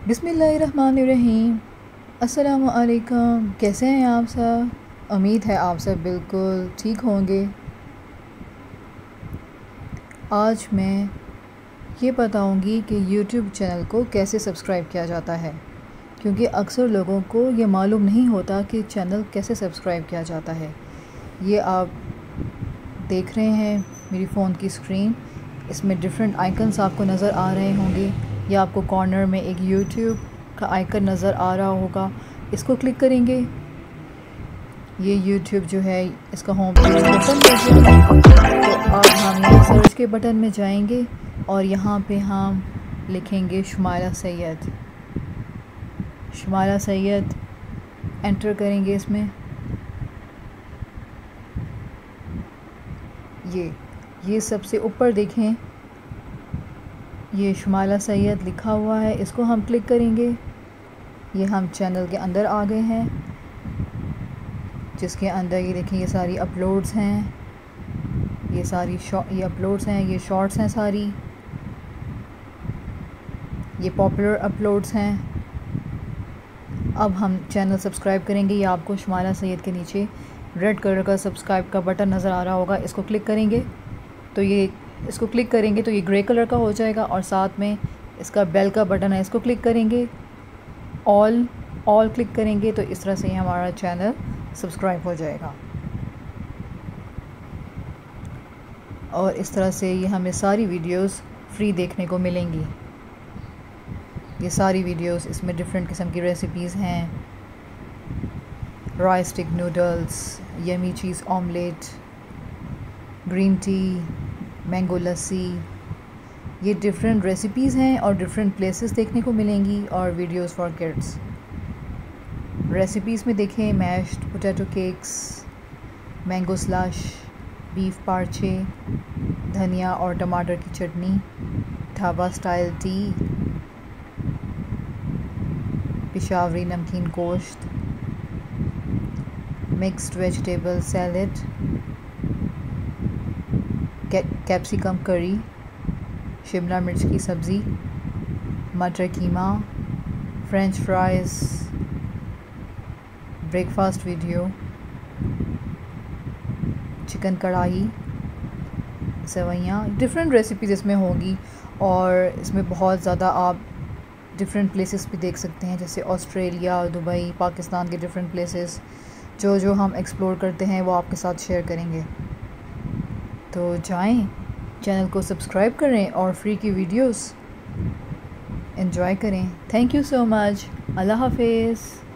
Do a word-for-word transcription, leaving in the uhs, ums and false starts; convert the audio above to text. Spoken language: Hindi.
बिस्मिल्लाहिर्रहमानिर्रहीम। अस्सलामु अलैकुम। कैसे हैं आप सब? उम्मीद है आप सब बिल्कुल ठीक होंगे। आज मैं ये बताऊंगी कि यूट्यूब चैनल को कैसे सब्सक्राइब किया जाता है, क्योंकि अक्सर लोगों को ये मालूम नहीं होता कि चैनल कैसे सब्सक्राइब किया जाता है। ये आप देख रहे हैं मेरी फ़ोन की स्क्रीन, इसमें डिफरेंट आइकन्स आपको नज़र आ रहे होंगे, या आपको कॉर्नर में एक यूट्यूब का आइकन नज़र आ रहा होगा। इसको क्लिक करेंगे, ये यूट्यूब जो है इसका होम पेज ओपन हो गया। तो अब हम यहाँ सर्च के बटन में जाएंगे और यहाँ पे हम लिखेंगे शुमाइला सैयद। शुमाइला सैयद एंटर करेंगे इसमें। ये ये सबसे ऊपर देखें, ये शुमाइला सैयद लिखा हुआ है, इसको हम क्लिक करेंगे। ये हम चैनल के अंदर आ गए हैं, जिसके अंदर ये देखें ये सारी अपलोड्स हैं, ये सारी ये अपलोड्स हैं, ये शॉर्ट्स हैं सारी, ये पॉपुलर अपलोड्स हैं। अब हम चैनल सब्सक्राइब करेंगे। ये आपको शुमाइला सैयद के नीचे रेड कलर का सब्सक्राइब का बटन नज़र आ रहा होगा, इसको क्लिक करेंगे तो ये इसको क्लिक करेंगे तो ये ग्रे कलर का हो जाएगा, और साथ में इसका बेल का बटन है, इसको क्लिक करेंगे। ऑल ऑल क्लिक करेंगे तो इस तरह से हमारा चैनल सब्सक्राइब हो जाएगा, और इस तरह से ये हमें सारी वीडियोस फ्री देखने को मिलेंगी। ये सारी वीडियोस, इसमें डिफरेंट किस्म की रेसिपीज़ हैं, rice stick noodles, yummy cheese omelette, green tea, mango lassi, ये डिफरेंट रेसिपीज़ हैं और डिफरेंट प्लेसेस देखने को मिलेंगी, और वीडियोस फॉर किड्स। रेसिपीज़ में देखें mashed potato cakes, mango slush, beef पार्चे, धनिया और टमाटर की चटनी, ढाबा स्टाइल टी, पेशावरी नमकीन गोश्त, मिक्स्ड वेजिटेबल सैलड, कैप्सिकम करी, शिमला मिर्च की सब्ज़ी, मटर कीमा, French fries, breakfast video, chicken kadai, सेवइयाँ, डिफरेंट रेसिपीज़ इसमें होंगी। और इसमें बहुत ज़्यादा आप डिफरेंट प्लेसेस भी देख सकते हैं, जैसे ऑस्ट्रेलिया, दुबई, पाकिस्तान के डिफरेंट प्लेसेस जो जो हम एक्सप्लोर करते हैं वो आपके साथ शेयर करेंगे। तो जाएं, चैनल को सब्सक्राइब करें और फ्री की वीडियोस एंजॉय करें। Thank you so much. अल्लाह हाफिज़।